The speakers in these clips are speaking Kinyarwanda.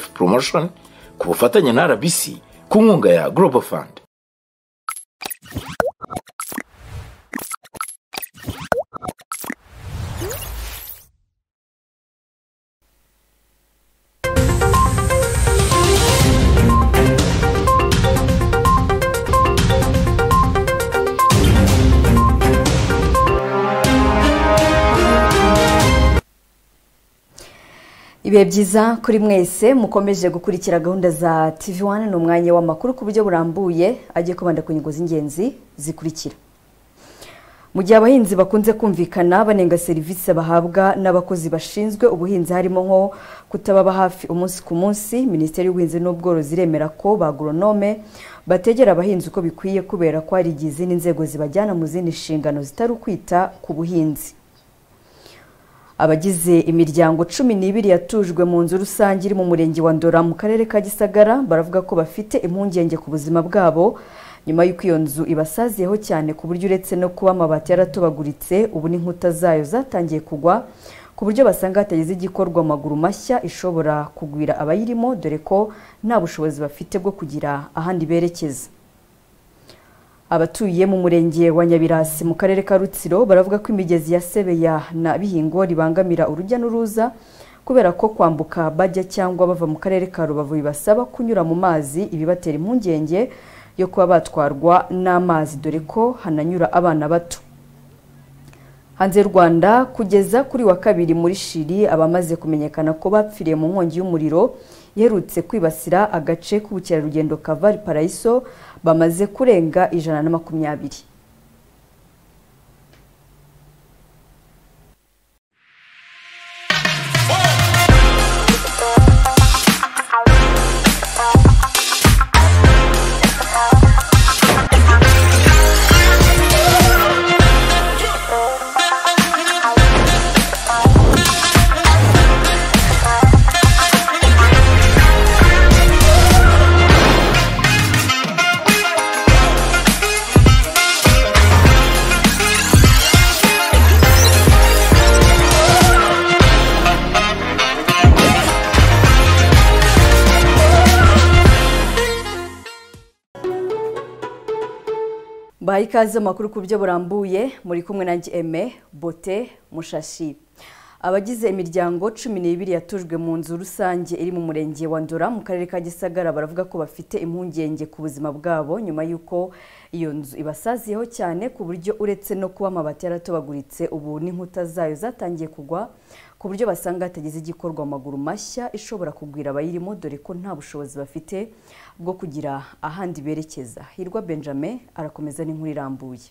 promotion ku bufatanye na RBC ku nkunga ya Global Fund. Ibihe byiza kuri mwese mukomeje gukurikira gahunda za TV1 n'umwanya w'amakuru ku buryo burambuye agiye kubanda ku nyungu z'ingenzi zikurikira. Mu gihe abahinzi bakunze kumvikana banenga serivisi bahabwa n'abakozi bashinzwe ubuhinzi harimo nko kutababa hafi umunsi ku munsi, Minisiteri y'Ubuhinzi n'Ubworozi iremera ko ba agronome bategera abahinzi uko bikwiye kubera ko hari igihe n'inzego zibajyana mu zindi nshingano zitari kwita ku buhinzi. Abagize imiryango 12 yatujwe mu nzu rusange iri mu murenge wa Ndora mu karere ka Gisagara baravuga ko bafite impungenge ku buzima bwabo nyuma y'uko iyo nzu ibasaziyeho cyane ku buryo uretse no kuba amabati yaratobaguritse ubu n'inkuta zayo zatangiye kugwa ku buryo basanga hatageze igikorwa amaguru mashya ishobora kugwira abayirimo dore ko nta bushobozi bafite bwo kugira ahandi berekeza. Abatuye mu murenge wa Nyabirasi mu karere ka Rutsiro baravuga ko imigezi ya Sebeya na Bihingo ribangamira urujya n'uruza kubera ko kwambuka bajya cyangwa bava mu karere ka Rubavu bibasaba kunyura mu mazi ibibatera impungenge yo kuba batwarwa n'amazi dore ko hananyura abana bato. Hanze y'u Rwanda kugeza kuri wa kabiri muri Shiri abamaze kumenyekana ko bapfiriye mu nkongi y'umuriro yerutse kwibasira agace k'ubukerarugendo ka Valparaiso bamaze kurenga 120. Ikaze amakuru ku buryo burambuye muri kumwe nanjye Aime Bote Mushashi. Abagize imiryango 12 yatujwe mu nzu rusange iri mu murenge wa Ndora mu karere ka Gisagara baravuga ko bafite impungenge ku buzima bwabo nyuma y'uko iyo nzu ibasaziyeho cyane ku buryo uretse no kuba amabati yaratobaguritse ubu n'inkuta zayo zatangiye kugwa ku buryo basanga hatageze igikorwa amaguru mashya ishobora kugwira abayirimo dore ko nta bushobozi bafite bwo kugira ahandi berekeza. Hirwa Benjamin arakomeza n'inkuru irambuye.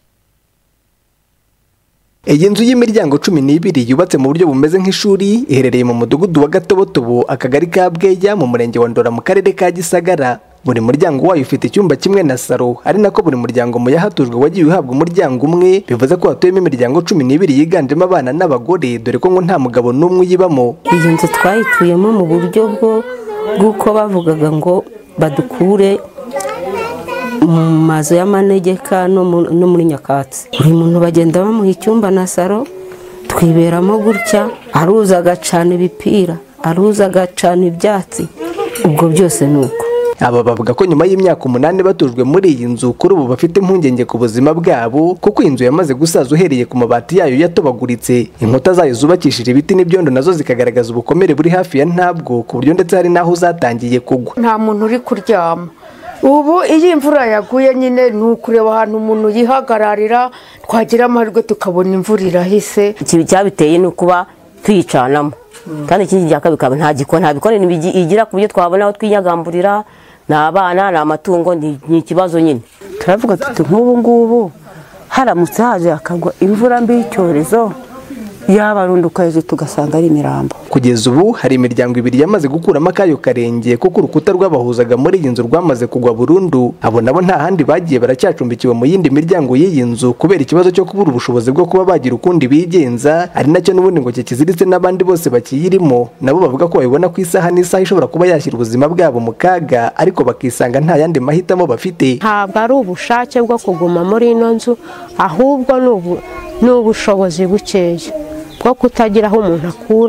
Iyi nzu y'imiryango 12 yubatse mu buryo bumeze nk'ishuri iherereye mu mudugudu wa Gatobotobo akagari ka Bweya mu murenge wa Ndora mu karere ka Gisagara. Buri muryango wayo ufite icyumba kimwe na saro ari nako buri muryango mu yahatujwe wagiye uhabwa umuryango umwe bivuze ko hatuyemo imiryango 12 yiganjemo abana n'abagore dore ko ngo nta mugabo n'umwe uyibamo. Iyi nzu twayituyemo mu buryo bw'uko bavugaga ngo badukure mu mazu y'amanegeka no muri nyakatsi. Buri muntu bagenda bamuha icyumba na saro twiberamo gutya aruza agacana ibipira aruza agacana ibyatsi ubwo byose nuko. Aba bavuga ko nyuma y'imyaka 8 batujwe muri iyi nzu kuri ubu bafite impungenge ku buzima bwabo kuko inzu yamaze gusaza uhereye ku mabati yayo yatobaguritse inkuta zayo zubakishije ibiti n'ibyondo nazo zikagaragaza ubukomere buri hafi ya ntabwo ku buryo ndetse hari naho zatangiye kugwa. Nta muntu uri kuryama ubu iyi imvura yaguye nyine nukureba ahantu umuntu yihagararira twagira amahirwe tukabona imvura irahise. Ikibi cyabiteye ni kuba tuyicanamo kandi ikindi cyakabikaba nta bikone igira ku buryo twabona aho twinyagamburira n'abana n'amatungo ni ikibazo nyine. Turavuga tuti nk'ubu ngubu haramutse haje akagwa imvura mbi y'icyorezo yabarunduka hejuru tugasanga ari imirambo. Kugeza ubu hari imiryango 2 yamaze gukuramo akayo karenge kuko urukuta rw'abahuzaga muri iyi nzu rwamaze kugwa burundu. Abo nabo nta handi bagiye baracyacumbikiwe mu yindi miryango y'iyi nzu kubera ikibazo cyo kubura ubushobozi bwo kuba bagira ukundi bigenza ari nacyo n'ubundi ngo kiziritse n'abandi bose bakiyirimo. Nabo bavuga ko babibona ku isaha n'isaha ishobora kuba yashyira ubuzima bwabo mu kaga ariko bakisanga nta yandi mahitamo bafite. Ntabwo ari ubushake bwo kuguma muri ino nzu ahubwo n'ubushobozi bukeya bwo kutagira aho umuntu akura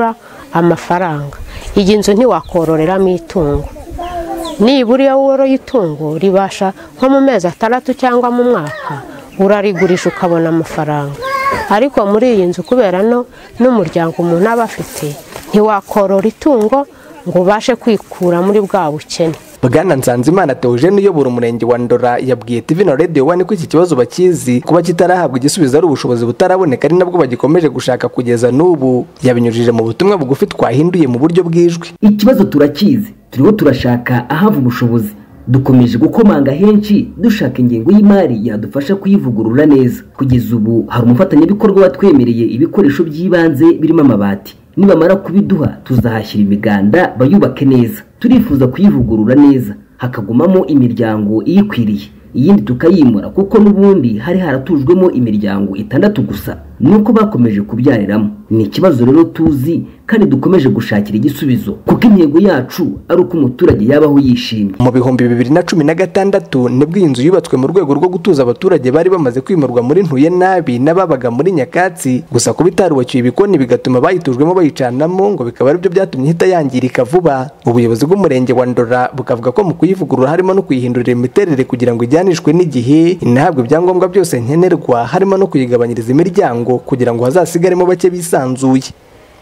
amafaranga. Iyi nzu ntiwakororeramo itungo, nibura iyo woroye itungo ribasha nko mu mezi 6 cyangwa mu mwaka urarigurisha ukabona amafaranga, ariko muri iyi nzu kubera n'umuryango umuntu aba afite ntiwakorora itungo ngo ubashe kwikura muri bwa bukene. Bwana Nsanzimana Theogene uyobora umurenge wa Ndora yabwiye TV na Radio 1 ko iki kibazo bakizi kuba kitarahabwa igisubizo ari ubushobozi butaraboneka ari nabwo bagikomeje gushaka kugeza n'ubu. Yabinyujije mu butumwa bugufi twahinduye mu buryo bw'ijwi. Ikibazo turakizi, turiho turashaka ahava ubushobozi, dukomeje gukomanga henshi dushaka ingengo y'imari yadufasha kuyivugurura neza. Kugeza ubu hari umufatanyabikorwa watwemereye ibikoresho by'ibanze birimo amabati, nibamara kubiduha tuzahashyira imiganda bayubake neza. Turifuza kuyivugurura neza hakagumamo imiryango iyikwiriye, iyindi tukayimura kuko n'ubundi hari haratujwemo imiryango 6 gusa, nuko bakomeje kubyariramo. Ni ikibazo rero tuzi kandi dukomeje gushakira igisubizo kuko intego yacu ari uko umuturage yabaho yishimye. Mu bihumbi 2016 nibwo iyi nzu yubatswe mu rwego rwo gutuza abaturage bari bamaze kwimurwa muri Ntuye nabi n'ababaga muri Nyakatsi, gusa kuba itarubakiye ibikoni bigatuma bayitujwemo bayicanamo ngo bikaba aribyo byatumye ihita yangirika vuba. Ubuyobozi bw'umurenge wa Ndora bukavuga ko mu kuyivugurura harimo no kuyihindurira imiterere kugira ngo ijyanishwe n'igihe, inahabwe ibyangombwa byose nkenerwa harimo no kuyigabanyiriza imiryango kugira ngo hazasigaremo bake bisanzuye.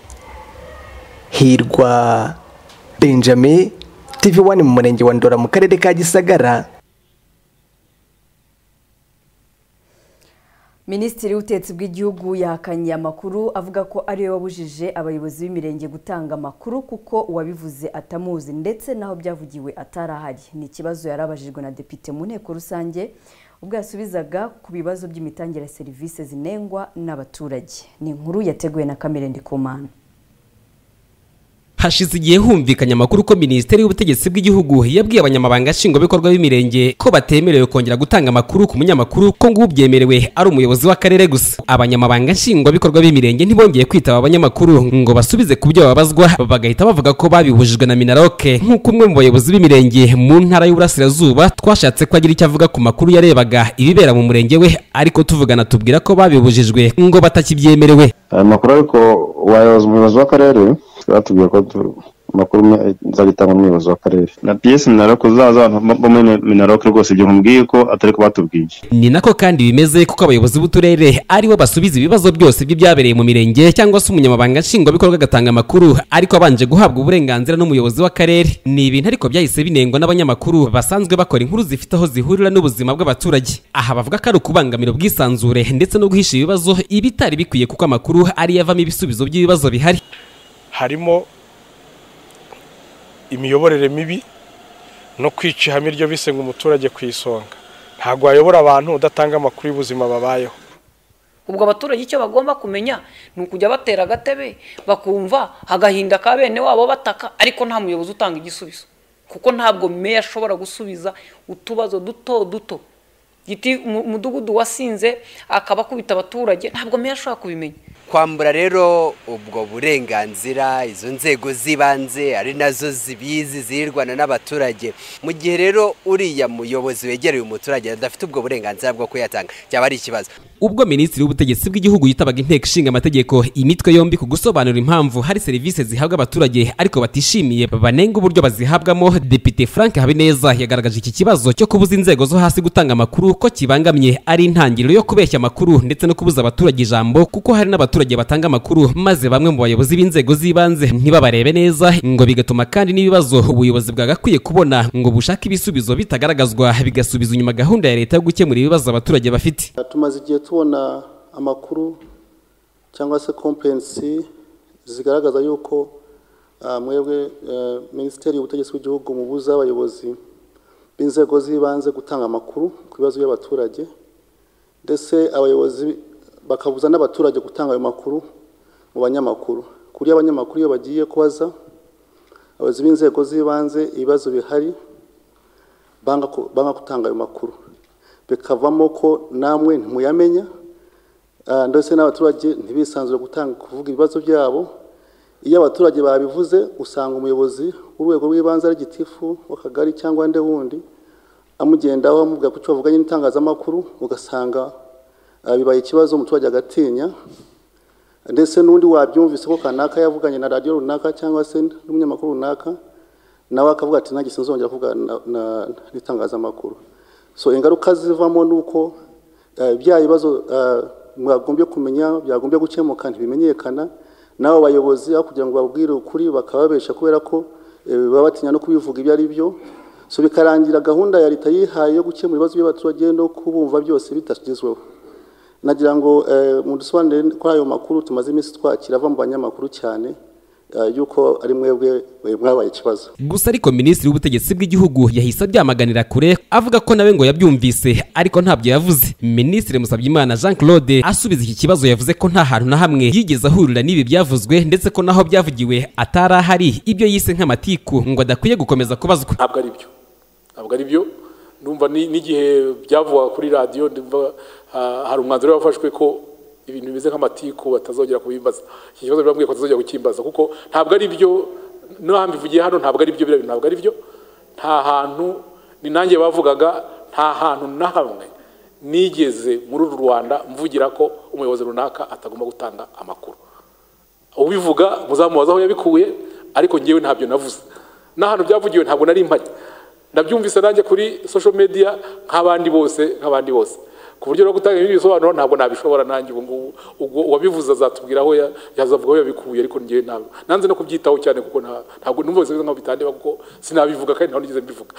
Hirwa Benjamin, TV1 mu murenge wa Ndora mu karere ka Gisagara. Minisitiri w'ubutegetsi bw'igihugu yahakanye amakuru avuga ko ariwe wabujije abayobozi b'imirenge gutanga amakuru kuko uwabivuze atamuzi ndetse naho byavugiwe atarahari. Ni ikibazo yarabajijwe na depite mu nteko rusange ubwo yasubizaga ku bibazo by'imitangire ya serivisi zinengwa n'abaturage. Ni inkuru yateguwe na Kamere Ndikumana. Hashize igihe humvikanye amakuru ko Minisiteri y'ubutegetsi bw'igihugu yabwiye abanyamabanga nshingwabikorwa b'imirenge ko batemerewe kongera gutanga amakuru ku munyamakuru ko ngo ubyemerewe ari umuyobozi w'akarere gusa. Abanyamabanga nshingwabikorwa b'imirenge ntibongeye kwitaba abanyamakuru ngo basubize ku byo babazwa, bagahita bavuga ko babibujijwe na Minaroke. Nk'uko umwe mu bayobozi b'imirenge mu ntara y'Uburasirazuba twashatse ko agira icyo avuga ku makuru yarebaga ibibera mu murenge we, ariko tuvugana tubwira ko babibujijwe ngo batakibyemerewe. Amakuru ariko umuyobozi w'akarere batubwiye ko makuru nzagitanga umuyobozi w'akarere na PS Minaroke zaza bo Minaroke rwose ibyo nkubwiye ko atari ko batubwiye. Ni nako kandi bimeze kuko abayobozi b'uturere aribo basubiza ibibazo byose by'ibyabereye mu mirenge cyangwa se umunyamabanga nshingwabikorwa agatanga amakuru ariko abanje guhabwa uburenganzira n'umuyobozi w'akarere. Ni ibintu ariko byahise binengwa n'abanyamakuru basanzwe bakora inkuru zifite aho zihurira n'ubuzima bw'abaturage. Aha bavuga ko ari ukubangamira ubwisanzure ndetse no guhisha ibibazo ibitari bikwiye kuko amakuru ari yavamo ibisubizo by'ibibazo bihari. Harimo imiyoborere mibi no kwica ihame ryo bisenga umuturage ku isonga. Ntabwo wayobora abantu udatanga amakuru y'ubuzima babayeho. Ubwo abaturage icyo bagomba kumenya ni ukujya batera agatebe bakumva agahinda ka bene wabo bataka, ariko nta muyobozi utanga igisubizo kuko ntabwo meya ashobora gusubiza utubazo duto giti umudugudu wasinze akaba kubita abaturage, ntabwo meya ashobora kubimenya. Kwambura rero ubwo burenganzira izo nzego zibanze ari nazo zibizi zirwana n'abaturage, mu gihe rero uriya muyobozi wegereye umuturage adafite ubwo burenganzira bwo kuyatanga cyaba ari ikibazo. Ubwo Minisitiri w'ubutegetsi bw'igihugu yitabaga inteko ishinga amategeko imitwe yombi ku gusobanura impamvu hari serivisi zihabwa abaturage ariko batishimiye banenga uburyo bazihabwamo, Depite Frank Habineza yagaragaje iki kibazo cyo kubuza inzego zo hasi gutanga amakuru ko kibangamye ari intangiriro yo kubeshya amakuru ndetse no kubuza abaturage ijambo kuko hari n'abaturage batanga amakuru maze bamwe mu bayobozi b'inzego z'ibanze ntibabarebe neza, ngo bigatuma kandi n'ibibazo ubuyobozi bwagakwiye kubona ngo bushaka ibisubizo bitagaragazwa bigasubiza inyuma gahunda ya leta yo gukemura ibibazo abaturage bafite. Tumaze igihe tubona amakuru cyangwa se kompensi zigaragaza yuko mwebwe Minisiteri y'ubutegetsi bw'igihugu mubuza abayobozi b'inzego z'ibanze gutanga amakuru ku bibazo by'abaturage, ndetse abayobozi bakabuza n'abaturage gutanga ayo makuru mu banyamakuru. Kuri abanyamakuru iyo bagiye kubaza abayobozi b'inzego z'ibanze ibibazo bihari banga gutanga ayo makuru, bikavamo ko namwe ntimuyamenya ndetse n'abaturage ntibisanzure kuvuga ibibazo byabo. Iyo abaturage babivuze usanga umuyobozi w'urwego rw'ibanze ari gitifu w'akagari cyangwa nde wundi amugendaho amubwira ko bavuganye n'itangazamakuru, ugasanga bibaye ikibazo umuturage agatinya ndetse n'undi wabyumvise ko kanaka yavuganye na radiyo runaka cyangwa se n'umunyamakuru runaka nawe akavuga ati nanjye sinzongera kuvuga n'itangazamakuru. So ingaruka zivamo nuko bya bibazo mwagombye kumenya byagombye gukemuka ntibimenyekana, nabo bayobozi aho kugira ngo babwire ukuri bakababesha kubera ko baba batinya no kubivuga ibyo ari byo. So bikarangira gahunda ya leta yihaye yo gukemura ibibazo by'abaturage no kubumva byose bitagezweho. Nagira ngo mudusobanurire ko ayo makuru tumaze iminsi twakira ava mu banyamakuru cyane yuko ari mwebwe mwabaye ikibazo. Gusa ariko minisitiri w'ubutegetsi bw'igihugu yahise abyamaganira kure avuga ko nawe ngo yabyumvise ariko ntabyo yavuze. Minisitiri Musabyimana Jean Claude asubiza iki kibazo yavuze ko nta hantu na hamwe yigeze ahurira n'ibi byavuzwe ndetse ko naho byavugiwe atari ahari, ibyo yise nk'amatiku ngo adakwiye gukomeza kubazwa. Ntabwo ari byo numva n'igihe byavuga kuri radio hari umwanzuro wafashwe ko ibintu bimeze nk'amatiku batazongera kubimbaza. Iki kibazo birambwiye ko batazongera kukimbaza kuko ntabwo ari byo, n'ambivugiye hano ntabwo ari byo, ntabwo ari byo. Nta hantu ni nanjye bavugaga, nta hantu na hamwe nigeze muri Rwanda mvugira ko umuyobozi runaka atagomba gutanga amakuru. Ubivuga muzamubaza aho yabikuye, ariko ngewe ntabyo navuze. N'ahantu byavugiwe ntabwo nari mpari, ndabyumvise nanjye kuri social media nk'abandi bose. Ku buryo no gutanga ibindi bisobanuro ntabwo nabishobora nanjye ubu wabivuze azatubwira aho yazavuga aho yabikuye, ariko ngiye nanze no kubyitaho cyane kuko ntabwo numva bise nko bitandeba kuko sinabivuga kandi ntabwo nigeze mbivuga.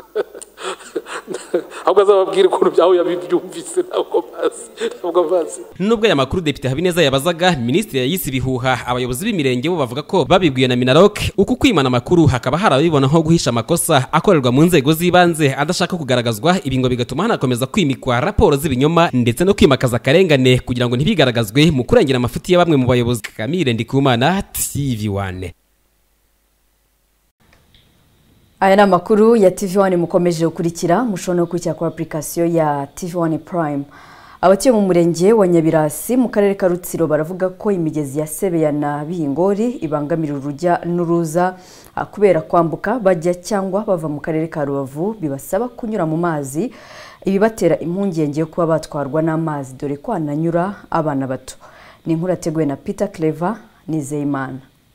Ahubwo azababwira ukuntu byaho yabibyumvise ntabwo bazi. Nubwo aya makuru Depite Habineza yabazaga, minisitiri yayise ibihuha. Abayobozi b'imirenge bo bavuga ko babibwiye na Minaloc uku kwimana amakuru hakaba harabibona nko guhisha amakosa akorerwa mu nzego z'ibanze adashaka kugaragazwa. Ibi ngo bigatuma hanakomeza kwimikwa raporo z'ibinyoma ndetse no kwimakaza akarengane kugira ngo ntibigaragazwe mu kurengera amafuti ya bamwe mu bayobozi. Kamire Ndikumana, TV1. Aya ni amakuru ya TV1 mukomeje gukurikira, mushobora gukurikira kuri application ya TV1 Prime. Abatuye mu murenge wa Nyabirasi mu karere ka Rutsiro baravuga ko imigezi ya Sebeya na Bihingori ibangamira urujya n'uruza kubera kwambuka bajya cyangwa bava mu karere ka Rubavu, bibasaba kunyura mu mazi. Ibibatera impungenge yo kuba batwarwa n'amazi dore ko ananyura abana bato. Ni inkuru yateguwe na Peter Clever Nizeyimana.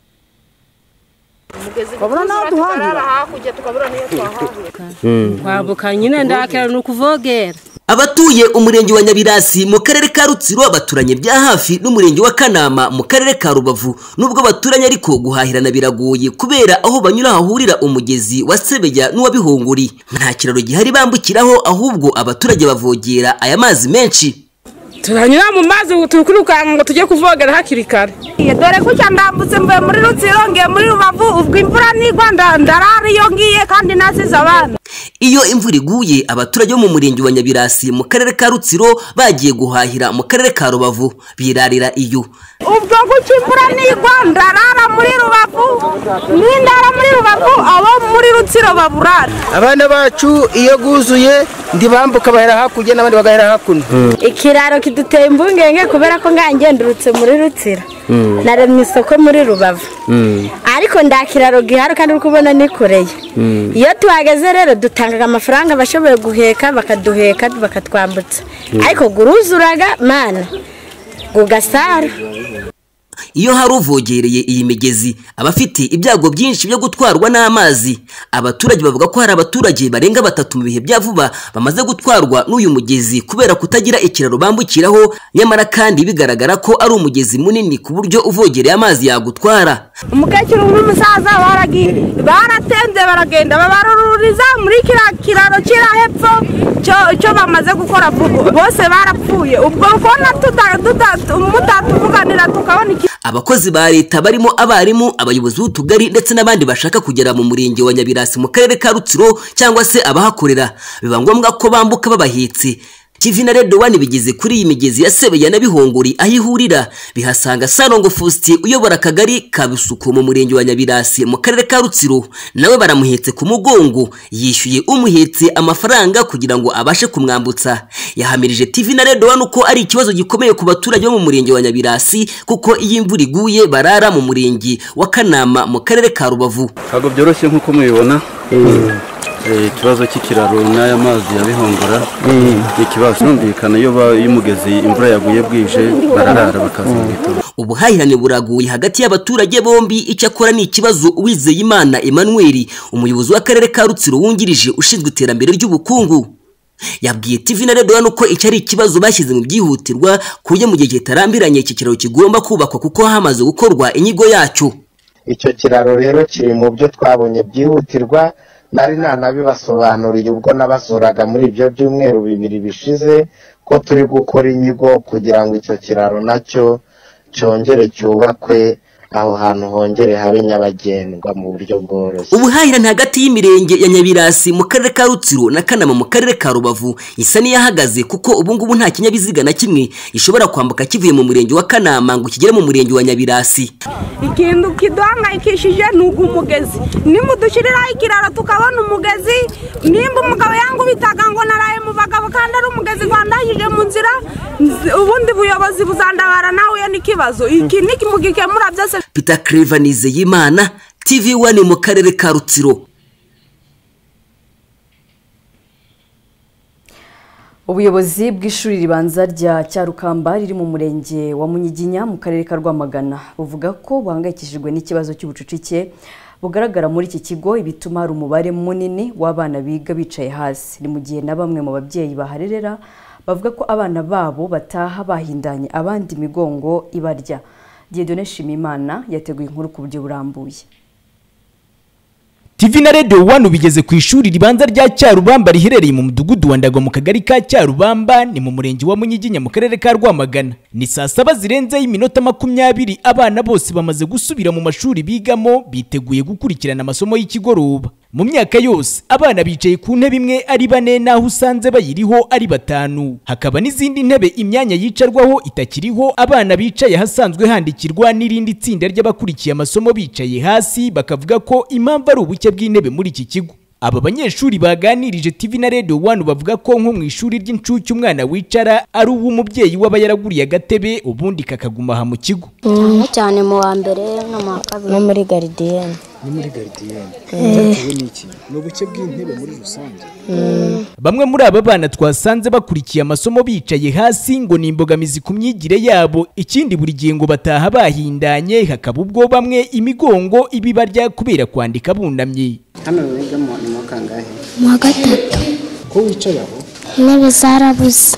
Kwambuka nyine ndakera n'ukuvogera. Abatuye umurenge wa Nyabirasi mu karere ka Rutsiro baturanye bya hafi n'umurenge wa Kanama mu karere ka Rubavu, nubwo baturanye ariko guhahirana biragoye kubera aho banyura hahurira umugezi wa Sebeya n'uwa Bihunguri. Nta kiraro gihari bambukiraho, ahubwo abaturage bavogera aya mazi menshi. Turanyura mu mazi tukuruka ngo tujye kuvogera hakiri kare. Dore ko cyandambutse mvuye muri Rutsiro ngiye muri Rubavu, ubwo imvura nigwa ndarari yo ngiye kandi nasize abana. Iyo imvura iguye abaturage bo mu murenge wa Nyabirasi mu karere ka Rutsiro bagiye guhahira mu karere ka Rubavu birarira iyo. Ubwo guca imvura nigwa ndarara muri Rubavu, n'indara muri Rubavu, abo muri Rutsiro baburara. Abana bacu iyo guzuye ndibambuka bahera hakujye n'abandi bagahera hakuno. Ikiraro kiduteye imbungenge kubera ko ngangendurutse muri Rutsiro. Naremye isoko muri Rubavu. Ariko ndakiraro gihari kandi ukubona nikoreye. Iyo tuhageze rero dutangaga amafaranga bashoboye guheka bakaduheka bakatwambutsa. Ariko guruzuraga mana gugasara. Iyo hari uvogereye iyi migezi abafite ibyago byinshi byo gutwarwa n'amazi. Abaturage bavuga ko hari abaturage barenga 3 mu bihe bya vuba bamaze gutwarwa n'uyu mugezi kubera kutagira ikiraro bambukiraho, nyamara kandi bigaragara ko ari umugezi munini ku buryo uvogereye amazi yagutwara. Umukecuru n'umusaza baratenze baragenda babarururiza muri kiraro kira hepfo cyo bamaze gukora bose barapfuye. Ubwo ukona mutatuvuganira tukabona. Abakozi ba leta barimo abarimu, abayobozi b'utugari ndetse n'abandi bashaka kugera mu murenge wa Nyabirasi mu karere ka Rutsiro cyangwa se abahakorera biba ngombwa ko bambuka babahetse. TV na Radio 1 bigeze kuri iyi migezi ya Sebeya na Bihunguri ahihurira bihasanga Sarongo Faustin uyobora akagari ka Bisuku mu murenge wa Nyabirasi mu karere ka Rutsiro, nawe baramuhetse ku mugongo, yishyuye umuhetse amafaranga kugira ngo abashe kumwambutsa. Yahamirije TV na Radio 1 uko ari ikibazo gikomeye ku baturage bo mu murenge wa Nyabirasi kuko iyi imvura iguye barara mu murenge wa Kanama mu karere ka Rubavu. Ntabwo byoroshye nkuko mubibona. ikibazo cy'ikiraro n'aya mazi ya Bihongora ni ikibazo cyumvikana iyo umugezi imvura yaguye bwije bararara bakaza mu gitondo. Ubuhahirane buraguye hagati y'abaturage bombi. Icyakora ni ikibazo Uwizeyimana Emmanuel, umuyobozi w'akarere ka Rutsiro wungirije ushinzwe iterambere ry'ubukungu, yabwiye TV na Radio nuko icyo ari ikibazo bashyize mu byihutirwa kuye mu gihe kitarambiranye iki kiraro kigomba kubakwa kuko hamaze gukorwa inyigo yacyo. Icyo kiraro rero kiri mu byo twabonye byihutirwa, nari nanabibasobanuriye ubwo nabasuraga muri ibyo byumweru 2 bishize ko turi gukora inyigo kugira ngo icyo kiraro nacyo cyongere cyubakwe, aho hantu hongere habe nyabagendwa mu buryo bworoshye. Ubuhahirane hagati y'imirenge ya Nyabirasi mu karere ka Rutsiro na Kanama mu karere ka Rubavu isa n'iyahagaze kuko ubu ngubu nta kinyabiziga na kimwe ishobora kwambuka kivuye mu murenge wa Kanama ngo kigere mu murenge wa Nyabirasi. Ikintu kiduhangayikishije ni umugezi. Nimudushyiriraho ikiraro tukabona umugezi, nimba umugabo yangu bitaga ngo naraye mu bagabo kandi ari umugezi rwandahije mu nzira, ubundi buyobozi buzandabara nawe n'ikibazo iki nikimugikemura byose. Peter Clever Nizeyimana, TV1 mu karere ka Rutsiro. Ubuyobozi bw'ishuri ribanza rya Cyarukamba riri mu murenge wa Munyiginya mu karere ka Rwamagana buvuga ko buhangayikishijwe n'ikibazo cy'ubucucike bugaragara muri iki kigo, ibituma hari umubare munini w'abana biga bicaye hasi. Ni mu gihe na bamwe mu babyeyi baharerera bavuga ko abana babo bataha bahindanye abandi migongo ibarya. Dieudonne Shimimana yateguye inkuru ku buryo burambuye. TV na Radio 1 bigeze ku ishuri ribanza rya Cyarubamba riherereye mu mudugudu wa Ndago mu kagari ka Cyarubamba ni mu murenge wa Munyiginya mu karere ka Rwamagana. Ni saa 7 zirenze y'iminota 20 abana bose bamaze gusubira mu mashuri bigamo biteguye gukurikirana amasomo y'ikigoroba. Mu myaka yose abana bicaye ku ntebe imwe ari 4 naho usanze bayiriho ari 5, hakaba n'izindi ntebe imyanya yicarwaho itakiriho. Abana bicaye hasanzwe handikirwa n'irindi tsinda ry'abakurikiye amasomo bicaye hasi, bakavuga ko impamvu ari ubuke bw'intebe muri iki kigo. Aba banyeshuri baganirije TV na Radio 1 bavuga ko nko mu ishuri ry'incuke umwana wicara ari uw'umubyeyi waba yaraguriye agatebe ubundi kakaguma aha mu kigo. Cyane mu wa mbere no mu kabiri no muri gardienne. Ni muri gardienne. Niki no buke bw'intebe muri rusange. Bamwe muri aba bana twasanze bakurikiye amasomo bicaye hasi ngo ni imbogamizi ku myigire yabo. Ikindi buri gihe ngo bataha bahindanye, hakaba ubwo bamwe imigongo ibibarya kubera kwandika bunamye. Hano wiga mu kangahe? Mu 3. Ko wicaye aho? Intebe zarabuze.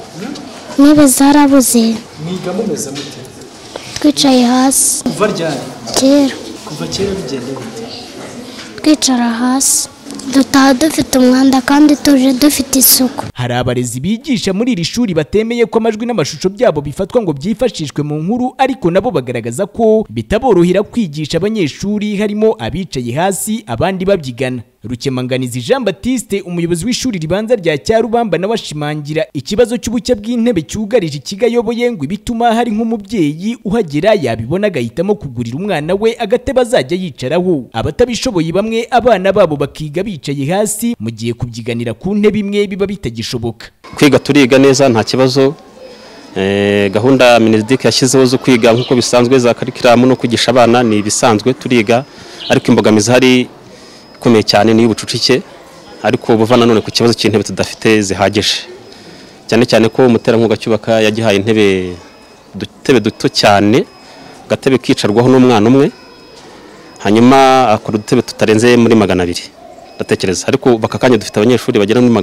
Intebe zarabuze. Mwiga mumeze mute? Twicaye hasi. Kuva ryari? Kera. Kuva kera bigende gute? Twicara hasi. Dutaha dufite umwanda kandi tuje dufite isuku. Hari abarezi bigisha muri iri shuri batemeye ko amajwi n'amashusho byabo bifatwa ngo byifashishwe mu nkuru, ariko nabo bagaragaza ko bitaborohera kwigisha abanyeshuri, harimo abicaye hasi abandi babyigana. Rukemanganizi Jean Baptiste, umuyobozi w'ishuri ribanza rya Cyarubamba, nawe ashimangira ikibazo cy'ubuke bw'intebe cyugarije ikigayoboye ngo ibituma hari nk'umubyeyi uhagera yabibona agahitamo kugurira umwana we agatebe azajya yicaraho. Abatabishoboye bamwe abana babo bakiga bicaye hasi, mu gihe kubyiganira ku ntebe imwe biba bitagishoboka. Kwiga turiga neza nta kibazo. Gahunda Minisitiri yashyizeho zo kwiga nk'uko bisanzwe za curriculum no kwigisha abana ni bisanzwe turiga, ariko imbogamizi hari komeye cyane ni ubucucike, ariko buva nanone ku kibazo cy'intebe tudafite zihagije, cyane cyane ko umuterankunga cyubaka yagihaye intebe dutebe duto cyane, gatebe kicarwaho n'umwana umwe, hanyuma akora dutebe tutarenze muri 200 ndatekereza, ariko bakakanya dufite abanyeshuri bagera muri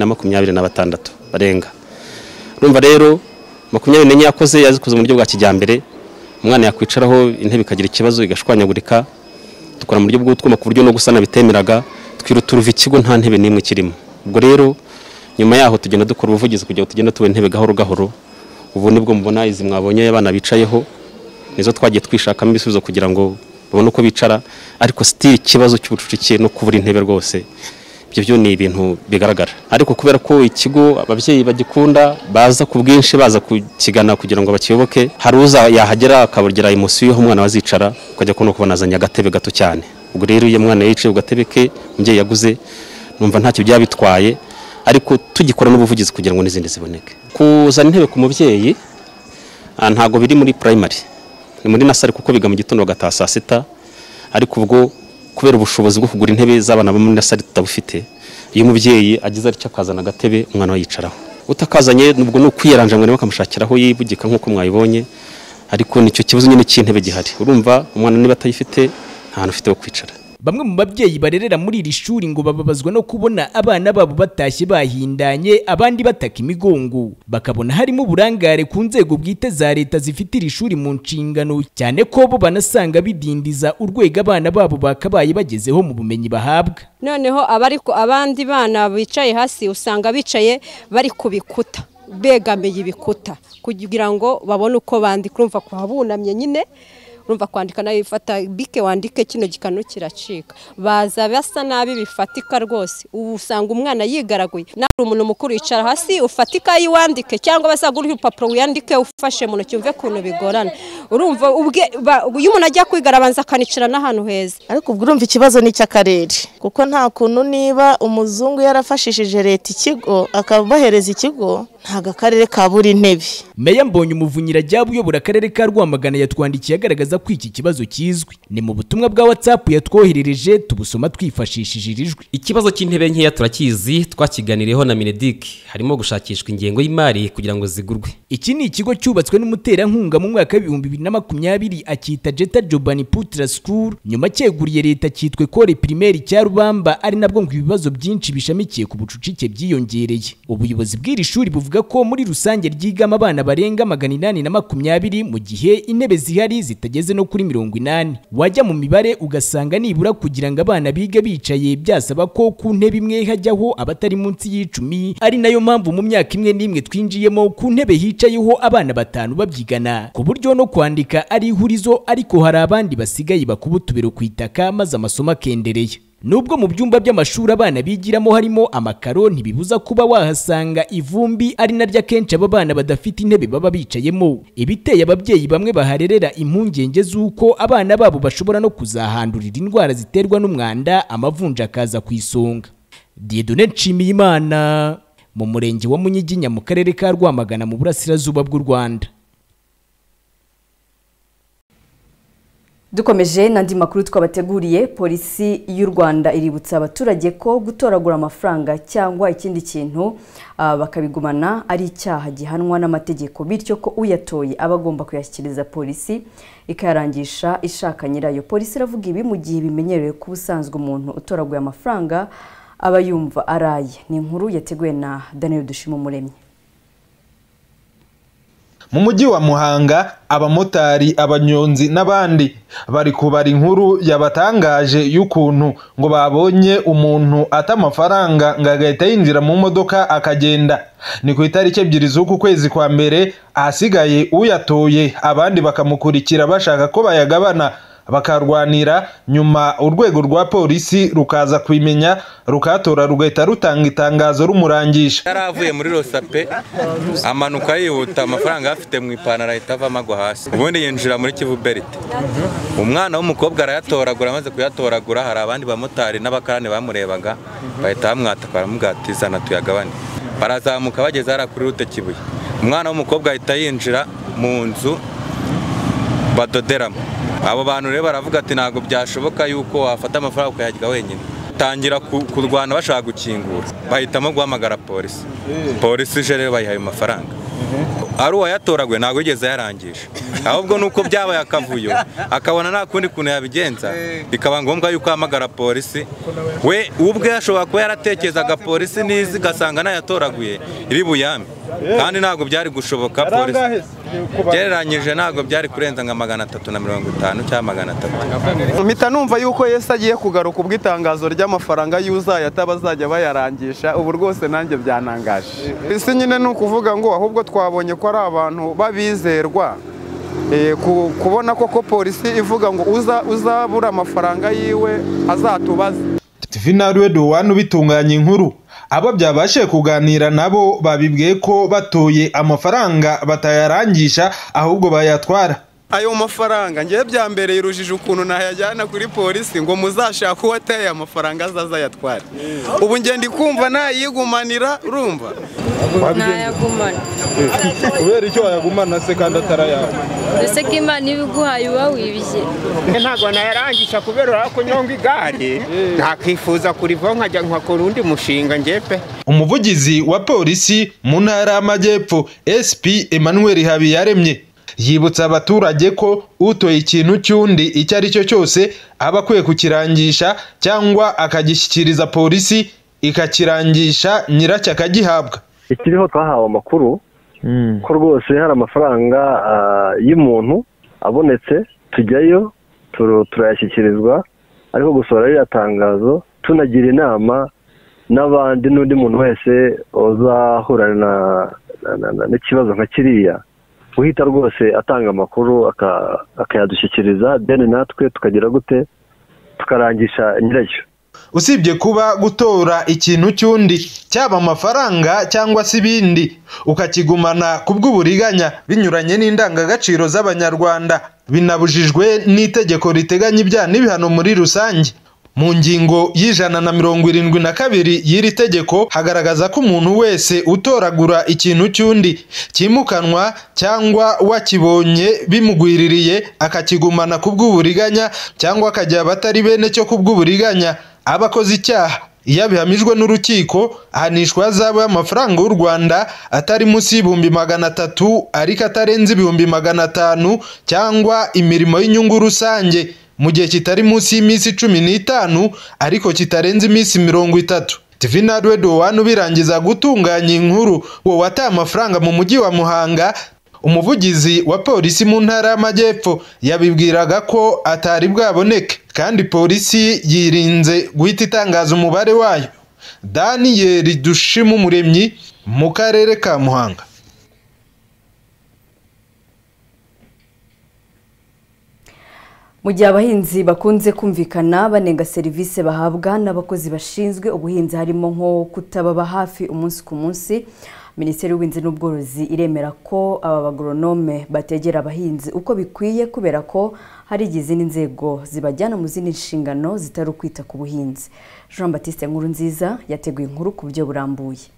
826 barenga. Urumva rero 24 yakoze yazikoze mu buryo bwa kijyambere, umwana yakwicaraho intebe ikagira ikibazo igashwanyagurika, dukora mu buryo bw'utwuma ku buryo no gusana bitemeraga, twiruturuva ikigo nta ntebe nimwe kirimo. Ubwo rero nyuma yaho tugenda dukora ubuvugizi kugira ngo tugenda tubona intebe gahoro gahoro. Ubu nibwo mubona izi mwabonye abana bicayeho, nizo twagiye twishakamo ibisubizo kugira ngo babone uko bicara, ariko still ikibazo cy'ubucucike no kubura intebe rwose ibyo ni ibintu bigaragara. Ariko kubera ko ikigo ababyeyi bagikunda baza ku bwinshi baza kukigana kugira ngo bakiyoboke, hari uza yahagera akaburgira emotion y'aho umwana wazicara ukajya kubona azanya agatebe gato cyane. Ubwo rero iyo mwana yicaye ugatebe ke umubyeyi yaguze numva ntacyo byabitwaye, ariko tugikora n'ubuvugizi kugira ngo n'izindi ziboneke. Kuzana intebe ku mubyeyi ntago biri muri primary, ni muri nasari kuko biga mu gitondo bagataha saa 6, ariko ubwo kubera ubushobozi bwo kugura intebe z'abana bo muri nasari tutabufite. Iyo umubyeyi agize aricyo akazana agatebe umwana we yicaraho, utakazanye nubwo no kwiyaranja ngo bakamushakiraho yibugika nk'uko mwayibonye, ariko nicyo kibazo nyine cy'intebe gihari. Urumva umwana niba atayifite nta hantu ufite ho kwicara. Bamwe mu babyeyi barerera muri iri shuri ngo bababazwa no kubona abana babo batashye bahindanye, abandi bataka imigongo, bakabona harimo uburangare ku nzego bwite za leta zifite iri shuri mu nshingano, cyane ko bo banasanga bidindiza urwego abana babo bakabaye bagezeho mu bumenyi bahabwa. Noneho abandi bana bicaye hasi usanga bicaye bari kubikuta, begamiye ibikuta kugira ngo babone uko bandika. Urumva ko bunamye nyine, urumva kwandika nayo ifata bike wandike kino gikano kiracika, baza basa nabi bifatika rwose. Ubu usanga umwana yigaraguye, nawe umuntu mukuru yicara hasi ufatika yiwandike, cyangwa basagura urupapuro wiyandike ufashe mu ntoki umve kuntu bigorana. Urumva uyu umuntu ajya kwiga arabanza akanicara n'ahantu heza. Ariko ubwo urumva ikibazo ni cy'akarere, kuko nta kuntu niba umuzungu yarafashishije leta ikigo akabahereza ikigo, ntago akarere kabura intebe. Meya Mbonye Umuvunyira ajya uyobora akarere ka Rwamagana yatwandikiye agaragaza ko iki kibazo kizwi. Ni mu butumwa bwa WhatsApp yatwoherereje, tubusoma twifashishije irijwi. Ikibazo cy'intebe nkeya turakizi, twakiganiriyeho na Minedik, harimo gushakishwa ingengo y'imari kugira ngo zigurwe. Iki ni ikigo cyubatswe n'umuterankunga mu mwaka wa 2020 akita Jeta Jobani Putra School, nyuma cyeguriye leta cyitwe Kore Primaire cya Rubamba, ari nabwo ngo ibibazo byinshi bishamikiye ku bucucike byiyongereye. Ubuyobozi bw'iri shuri buvuga ko muri rusange ryigama abana barenga 820 mu gihe intebe zihari zitageze no kuri 80. Wajya mu mibare ugasanga nibura kugira ngo abana biga bicaye byasaba ko ku ntebe imwe hajyaho abatari munsi y'10, ari nayo mpamvu mu myaka imwe n'imwe twinjiyemo ku ntebe hicayeho abana 5 babyigana, ku buryo no kwandika ari ihurizo, ariko hari abandi basigaye bakubutubero kwitaka maze amasomo akendereye. Nubwo mu byumba by'amashuri abana bigiramo harimo amakaro, ntibibuza kuba wahasanga ivumbi, ari naryo akenshi aba bana badafite intebe baba bicayemo. Ibiteye ababyeyi bamwe baharerera impungenge z'uko abana babo bashobora no kuzahandurira indwara ziterwa n'umwanda, amavunja akaza ku isonga. Dieudonne Nshimiyimana, mu murenge wa Munyiginya mu karere ka Rwamagana mu burasirazuba bw'u Rwanda. Dukomeje n'andi makuru twabateguriye. Polisi y'u Rwanda iributsa abaturage ko gutoragura amafaranga cyangwa ikindi kintu bakabigumana ari icyaha gihanwa n'amategeko, bityo ko uyatoye aba agomba kuyashyikiriza polisi ikayarangisha ishaka nyirayo. Polisi iravuga ibi mu gihe bimenyerewe ko ubusanzwe umuntu utoraguye amafaranga aba yumva araye. Ni inkuru yateguwe na Daniel Dushimumuremyi. Mu mujyi wa Muhanga, abamotari, abanyonzi n'abandi bari kubara inkuru yabatangaje y'ukuntu ngo babonye umuntu ata amafaranga ngo agahita yinjira mu modoka akagenda. Ni ku itariki 2 z'uku kwezi kwa mbere, ahasigaye uyatoye abandi bakamukurikira bashaka ko bayagabana bakarwanira, nyuma urwego rwa polisi rukaza kwimenya rukatora rugahita rutanga itangazo rumurangisha. Yaravuye muri Rosape amanuka yihuta, amafaranga afite mu ipantaro ahita avamo agwa hasi, ubundi yinjira muri Kivu Berite. Umwana w'umukobwa arayatoragura, amaze kuyatoragura hari abandi bamotari n'abakarani bamurebaga bahita bamwataka baramubwatizana tuyagabane. Barazamuka bageze hara kuri rute Kibuye, umwana w'umukobwa ahita yinjira mu nzu badoderamo. Abo bantu rero baravuga ati ntago byashoboka yuko wafata amafaranga ukayarya wenyine. Tangira kurwana bashaka gukingura, bahitamo guhamagara polisi. Polisi je rero bayihaye amafaranga. Ari uwayatoraguye ntago yigeze yarangisha, ahubwo nuko byabaye akavuyo akabona nta kundi kuntu yabigenza, bikaba ngombwa yuko ahamagara polisi. We ubwe yashobora kuba yaratekerezaga polisi nizi gasanga nayatoraguye iri buyame, kandi ntago byari gushoboka. Polisi gereranyije ntago byari kurenza nka 350 cyangwa 400. Mpita numva yuko Yesu agiye kugaruka ubw'itangazo ry'amafaranga yuzaye atabazajya bayarangisha. Ubu rwose nanjye byanangaje. Isi nyine ni ukuvuga ngo ahubwo twabonye ko ari abantu babizerwa, kubona koko polisi ivuga ngo uzabura amafaranga yiwe azatubaze. Finalwe Duwanu bitunganya inkuru, abo byabashe kuganira nabo babibwiye ko batoye amafaranga batayarangisha ahubwo bayatwara. Ayo mafaranga ngiye byambereye irujije ukuntu nayajyana kuri polisi ngo muzashaka uwataye amafaranga azazayatwara. Ubu ngiye ndi kumva nayigumanira, urumva? Nayagumana. kubera icyo wayagumana se kandi atarayawe ese ko Imana ibiguhaye uba wibye ntabwo nayarangisha kubera ko nyonga igare ntakifuza kurivaho nkajya nkakora undi mushinga ngepe. Umuvugizi wa polisi mu ntara y'Amajyepfo SP Emmanuel Habiyaremye yibutsa abaturage ko utoye ikintu cy'undi icyo ari cyo cyose aba akwiye kukirangisha cyangwa akagishyikiriza polisi ikakirangisha nyiracyo akagihabwa. Ikiriho twahawe amakuru ko rwose hari amafaranga y'umuntu abonetse tujyayo turayashyikirizwa ariko gusohora ririya tangazo tunagira inama n'abandi n'undi muntu wese uzahura n'ikibazo nka kiriya uhita rwose atanga amakuru akayadushyikiriza deni natwe tukagira gute tukarangisha nyiracyo. Usibye kuba gutora ikintu cy'undi cyaba amafaranga cyangwa se ibindi ukakigumana kubw'uburiganya binyuranye n'indangagaciro z'Abanyarwanda binabujijwe n'itegeko riteganya ibyaha n'ibihano muri rusange. Mu ngingo y'172 y'iri tegeko hagaragaza ko umuntu wese utoragura ikintu cy'undi kimukanwa cyangwa wakibonye bimugwiririye akakigumana kubw'uburiganya cyangwa akajya abatari bene cyo kubw'uburiganya abakoze icyaha. Iyo abihamijwe n'urukiko ahanishwa hazabu y'amafaranga y'u Rwanda atari munsi y'ibihumbi 300 ariko atarenze ibihumbi 500 cyangwa imirimo y'inyungu rusange mu gihe kitari munsi y'iminsi 15 ariko kitarenze iminsi 30. TV na Radio 1 birangiza gutunganya inkuru wo wataye amafaranga mu mujyi wa Muhanga. Umuvugizi wa polisi mu ntara y'Amajyepfo yabibwiraga ko atari bwaboneke kandi polisi yirinze guhita itangaza umubare wayo. Daniel Dushimumuremyi mu karere ka Muhanga. Mu gihe abahinzi bakunze kumvikana banenga serivisi bahabwa n'abakozi bashinzwe ubuhinzi harimo nko kutababa hafi umunsi ku munsi, Minisiteri y'Ubuhinzi n'Ubworozi iremera ko aba bagoronome bategera abahinzi uko bikwiye kubera ko hari izindi nzego zibajyana mu zindi nshingano zitari ukwita ku buhinzi. Jean Baptiste Nkurunziza yateguye inkuru ku buryo burambuye.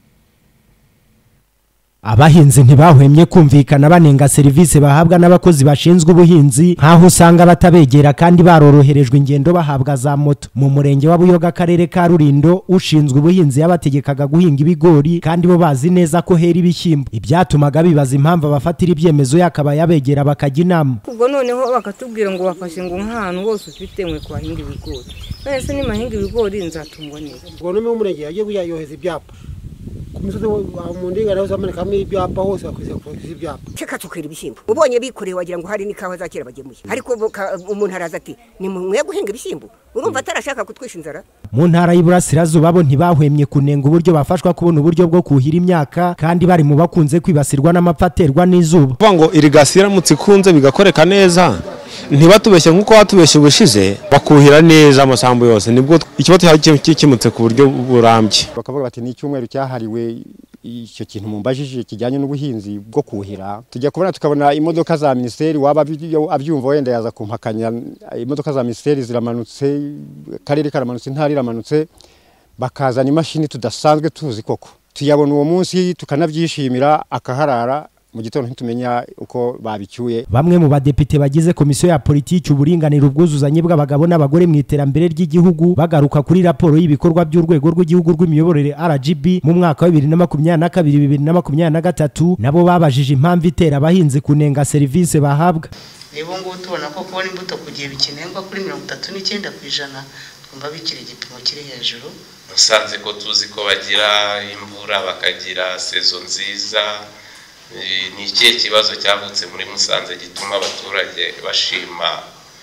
Abahinzi ntibahwemye kumvikana banenga serivisi bahabwa n'abakozi bashinzwe ubuhinzi nkaho usanga batabegera kandi baroroherejwe ingendo bahabwa za moto. Mu murenge wa Buyoga akarere ka Rulindo ushinzwe ubuhinzi yabategekaga guhinga ibigori kandi bo bazi neza ko hera ibishyimbo. Ibyatumaga bibaza impamvu abafatira ibyemezo yakaba yabegera bakajya inama. Ubwo noneho bakatubwira ngo bafashe ngo nk'ahantu hose ufite mwe kwahinga ibigori. Nese ni mahinga ibigori nzatungwa neza. Ubwo no mu murenge yagiye kuyayoheza ibyapa. Kumisoze mu ndinga naho zameneka ibyapa hose bakwize kuvuza ibyapa. Ceka tukira ibishyimbo. Ubonye bikoreye wagira ngo hari n'ikawa zakera bagemuye. Ariko umuntu araza ati ni mwe guhinga ibishyimbo. Urumva atarashaka kutwisha inzara. Mu ntara y'Iburasirazuba bo ntibahwemye kunenga uburyo bafashwa kubona uburyo bwo kuhira imyaka kandi bari mu bakunze kwibasirwa n'amapfaterwa n'izuba. Ngo irigasiyo iramutse ikunze bigakoreka neza ntibatubeshye nkuko batubeshye ubushize bakuhira neza amasambu yose nibwo ikibazo cyakimutse ku buryo burambye. Bakavuga bati ni icyumweru cyahariwe icyo kintu mumbajije kijyanye n'ubuhinzi bwo kuhira. Tujya kubona tukabona imodoka za ministeri waba abyumva wenda yaza kumpakanya imodoka za ministeri ziramanutse karere karamanutse ntari ramanutse bakazana imashini tudasanzwe tuzi koko tuyabona uwo munsi tukanabyishimira akaharara mu gitondo ntitumenya uko babicyuye. Bamwe mu badepite bagize komisiyo ya politiki uburinganire ubwuzuzanye bw'abagabo n'abagore mu iterambere ry'igihugu bagaruka kuri raporo y'ibikorwa by'urwego rw'igihugu rw'imiyoborere RGB mu mwaka wa 2022-2023 nabo babajije impamvu itera abahinzi kunenga serivisi bahabwa. Nibo ngo tubona ko kubona imbuto kugiye bikenengwa kuri 39% twumva bikiri igipimo kiri hejuru. Musanze ko tuzi ko bagira imvura bakagira sezo nziza. Ni ikihe kibazo cyavutse muri Musanze gituma abaturage bashima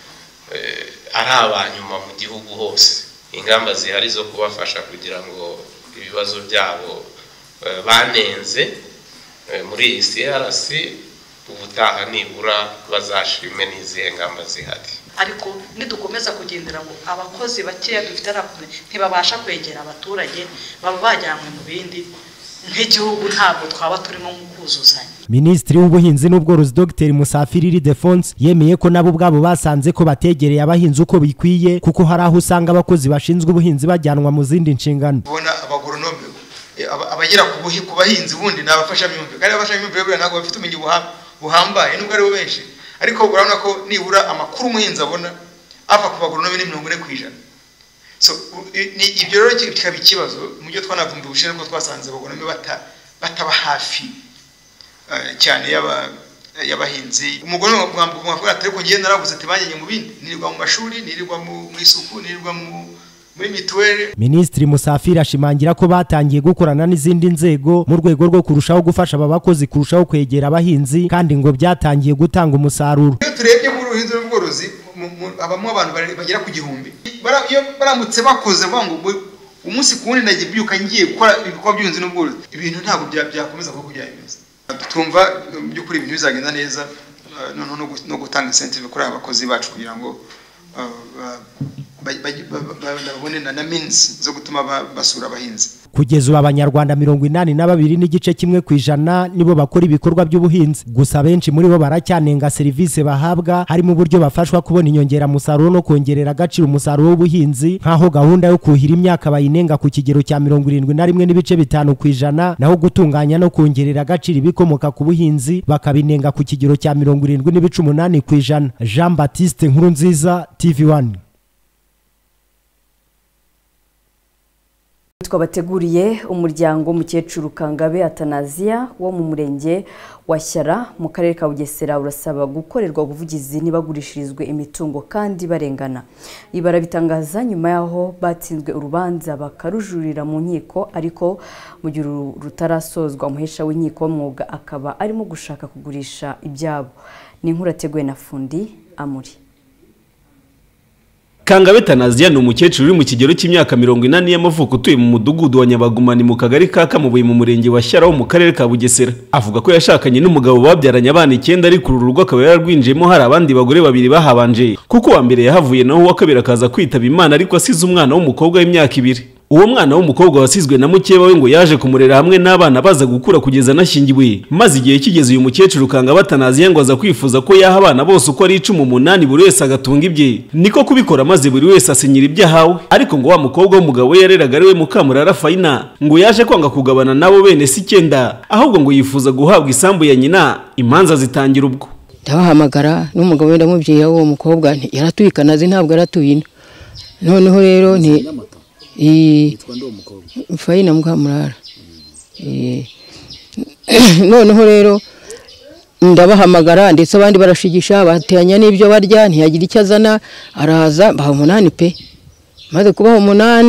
ari abanyuma mu gihugu hose? Ingamba zihari zo kubafasha kugira ngo ibibazo byabo banenze muri CRC ubutaha nibura bazashime n'izihe ngamba zihari. Ariko nidukomeza kugendera ngo abakozi bakeya dufite ntibabasha kwegera abaturage baba bajyanywe mu bindi nk'igihugu ntabwo twaba turimo kuzuzanya. Minisitiri w'Ubuhinzi n'Ubworozi Dr Musafiri Ildefonse yemeye ko nabo ubwabo basanze ko bategereye abahinzi uko bikwiye kuko hari aho usanga abakozi bashinzwe ubuhinzi bajyanwa mu zindi nshingano. Ubona abagoronome abagera ku bahinzi bundi nabafasha myumvire kandi abafasha myumvire bure ntago bafite umenye buhambaye nubwo ari bo benshi ariko urabona ko nibura amakuru umuhinzi abona ava ku bagoronome ni 40%. So ni ibyo rero kikaba ikibazo mu byo twanavumba ubushinwa bwo twasanze abagoronome bataba hafi cyane y'abahinzi. Umugore mwavuga ati ariko ngiye naravuze ati banyenye mu bindi nirirwa mu mashuri nirirwa mu isuku nirirwa muri mituweli. Minisitiri Musafiri ashimangira ko batangiye gukorana n'izindi nzego mu rwego rwo kurushaho gufasha aba bakozi kurushaho kwegera abahinzi kandi ngo byatangiye gutanga umusaruro. Iyo turebye mu ruhinzi rw'ubworozi abamo abantu bagera ku 1000 iyo baramutse bakoze ngo umunsi kundi nagiye byuka ngiye gukora ibikorwa by'ubuhinzi n'ubworozi ibintu ntabwo byakomeza kuko byayimeza. Tumva by'ukuri ibintu bizagenda neza no gutanga incentive kuri abakozi bacu kugira ngo babone na means zo gutuma basura abahinzi. Kugeza ubu Abanyarwanda 82 n'igice kimwe kwijana nibo bakora ibikorwa by'ubuhinzi. Gusa benshi muri bo baracyanenga serivisi bahabwa harimo uburyo bafashwa kubona inyongera musaruro no kongerera agaciro umusaruro w'ubuhinzi nkaho gahunda yo kuhira imyaka bayinenga ku kigero cya 71.5 kwijana naho gutunganya no kongerera agaciro ibikomoka ku buhinzi bakabinenga ku kigero cya 70.8 kwijana. Jean Baptiste Nkurunziza, TV1. Twabateguriye umuryango mukecuru Kangabe Atanazia wo mu murenge wa Shyara mu karere ka Bugesera urasaba gukorerwa ubuvugizi nibagurishirizwe imitungo kandi barengana. Ibara bitangaza nyuma yaho batsinzwe urubanza bakarujurira mu nkiko ariko mu gihe rutarasozwa umuhesha w'inkiko w'umwuga akaba arimo gushaka kugurisha ibyabo. Ni inkuru yateguwe na Fundi Amuri. Kangabe Atanazia ni umukecuru uri mu kigero cy'imyaka 40 y'amavuko utuye mu mudugudu wa Nyabagumani mu kagari ka Kamubuye mu murenge wa Shyara wo mu karere ka Bugesera. Avuga ko yashakanye n'umugabo babyaranye abana 9 ariko uru rugo akaba yararwinjemo hari abandi bagore babiri bahabanje kuko wa mbere yahavuye naho wa kabiri akaza kwitaba Imana ariko asize umwana w'umukobwa w'imyaka 2. Uwo mwana w'umukobwa wasizwe na mukeba we ngo yaje kumurera hamwe n'abana baza gukura kugeza nashyingiwe. Maze igihe kigeze uyu mukecuru Kangabe Atanazia ngo aza kwifuza ko yaha abana bose uko ari 18 buri wese agatunga ibye. Niko kubikora maze buri wese asinyira ibyahawe. Ariko ngo wa mukobwa w'umugabo yareraga ari we Mukamurara Faina ngo yaje kwanga kugabana nabo bene si 9 ahubwo ngo yifuza guhabwa isambu ya nyina imanza zitangira ubwo. Ndabahamagara n'umugabo wenda mubyeyi w'uwo mukobwa yaratuyikanaze ntabwo aratuyina. Noneho rero nti Faina Mukamurara. Noneho rero ndabahamagara ndetse abandi barashigisha batenya n'ibyo barya ntiyagira icyo azana araza baha 8 pe. Maze kubaho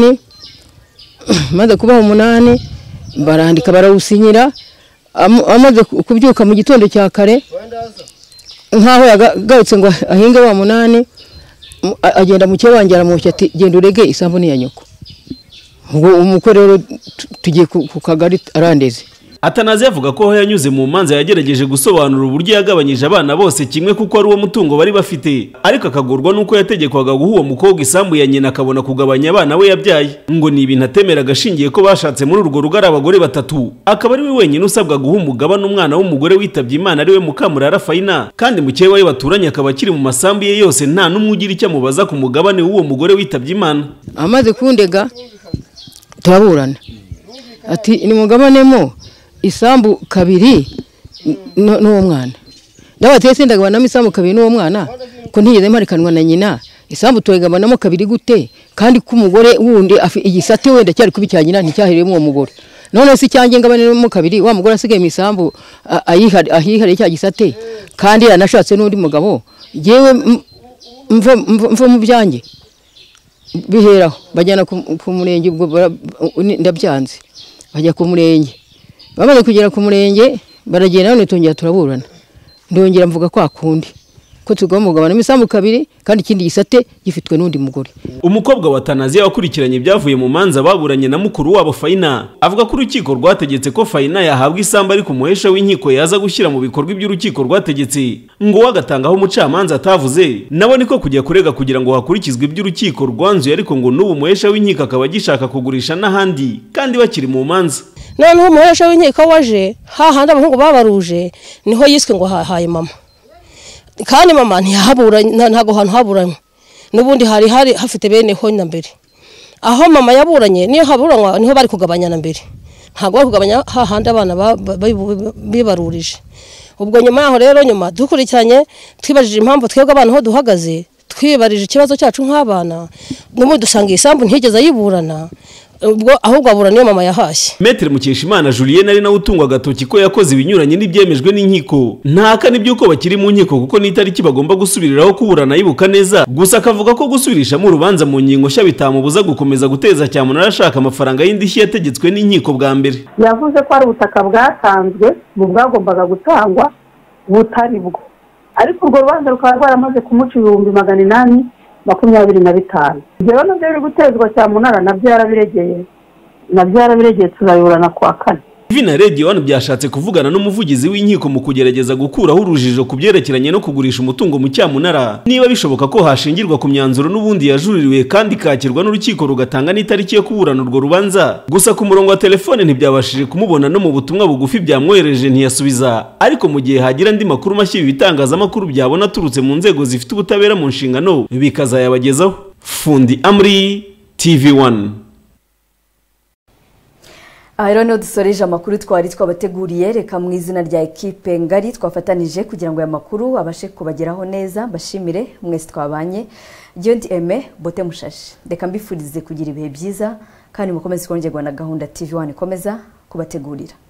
8 barandika barawusinyira amaze kubyuka mu gitondo cya kare nkaho yagarutse ngo ahinge wa 8 agenda mu cyebangira mu cyati genda urege isambu ni ya nyoko. Ngo umukorero tugiye ku kagari arandeze. Atanazia avuga ko yanyuze mu manza yagerageje gusobanura uburyo yagabanyije abana bose kimwe kuko ari uwo mutungo bari bafite ariko akagorwa nuko yategekwaga guha uwo mukobwa isambu ya nyina akabona kugabanya abana we yabyaye. Ngo ni ibintu atemera gashingiye ko bashatse muri urwo rugo ari abagore 3 akaba ari we wenyine usabwa guha umugabane umwana w'umugore witabye Imana ari we Mukamurara Faina kandi mukeye we baturanye akaba akiri mu masambu ye yose nta numwe ugira icyo amubaza ku mugabane w'uwo mugore witabye Imana. Amaze kundega turaburana ati ni mugabanemo isambu 2 n'uwo mwana. Ndabatese ndagabana isambu 2 n'uwo mwana ko ntiyeze mparikanwa na nyina isambu tugabanamo 2 gute kandi ku mugore wundi igisate wenda cyari kubicyanyina nticyahiremo uwo mugore. None si cyange ngabanemo 2 wa mugore asigaye misambu ahihare cya gisate kandi yanashatse n'undi mugabo yewe mva mu byanjye biheraho bajyana ku murenge ubwo ndabyanze bajya ku murenge bamaze kugera ku murenge baragenda none tongera turaburana ndongera mvuga kwa kundi ko tugomba kugabana imisambu 2 kandi ikindi gisate gifitwe n'undi mugore. Umukobwa wa Atanazia wakurikiranye ibyavuye mu manza baburanye na mukuru wabo Faina avuga ko urukiko rwategetse ko Faina yahabwa isambu ariko umuhesha w'inkiko yaza gushyira mu bikorwa iby'urukiko rwategetse ngo wagatangaho umucamanza atavuze nabo niko kujya kurega kugira ngo hakurikizwe iby'urukiko rwanzuye ariko ngo n'ubu umuhesha w'inkiko akaba agishaka kugurisha n'ahandi kandi bakiri mu manza. Noneho umuhesha w'inkiko waje hahandi abahungu babaruje niho yiswe ngo hahaye mama kandi mama ntiyahabura ntago hantu haburanywe n'ubundi hari hafite bene ho na mbere aho mama yaburanye niyo haburanywa niho bari kugabanya na mbere ntabwo bari kugabanya hahandi abana bibarurije. Ubwo nyuma yaho rero nyuma dukurikiranye twibajije impamvu twebwe abantu ho duhagaze, twibarije ikibazo cyacu nk'abana, n'ubu dusanga isambu ntigeze ayiburana, ubwo ahubwo abura niyo mama yahashye. Maître Mukeshimana Julienne ari nawe utungwa agatoki ko yakoze ibinyuranye n'ibyemejwe n'inkiko, ntaka n'ibyuko bakiri mu nkiko kuko n'itariki bagomba gusubiriraho kuburana yibuka neza, gusa akavuga ko gusubirishamo urubanza mu ngingo nshya bitamubuza gukomeza guteza cyamunara ashaka amafaranga y'indishyi yategetswe n'inkiko bwa mbere. Yavuze ko ari ubutaka bwatanzwe mu bwagombaga gutangwa butari bwo, ariko urwo rubanza rukaba rwaramaze kumuca 825. Jewe nabyo biri gutezwa cyamunara nabyo yarabiregeye tuzayiburana kwa kane. Vina Radio 1 byashatse kuvugana n'umuvugizi w'inkiko mu kugerageza gukuraho urujijo ku byerekeranye no kugurisha umutungo mu cyamunara, niba bishoboka ko hashingirwa ku myanzuro n'ubundi yajuririwe kandi kakirwa n'urukiko rugatanga n'itariki yo kuburana urwo rubanza. Gusa ku murongo wa telefone ntibyabashije kumubona no mu butumwa bugufi byamwohereje ntiyasubiza, ariko mu gihe hagira andi makuru mashya ibitangazamakuru byabona aturutse mu nzego zifite ubutabera mu nshingano bikazayabagezaho. Fundi Amri, TV1. Rero niho dusoreje amakuru twari twabateguriye. Reka mu izina rya ekipe ngari twafatanije kugira ngo aya makuru abashe kubageraho neza, bashimire mwese twabanye. Giondi Aime Bote Mushashi, reka mbifurize kugira ibihe byiza kandi mukomeze kongerwa na gahunda TV1 ikomeza kubategurira.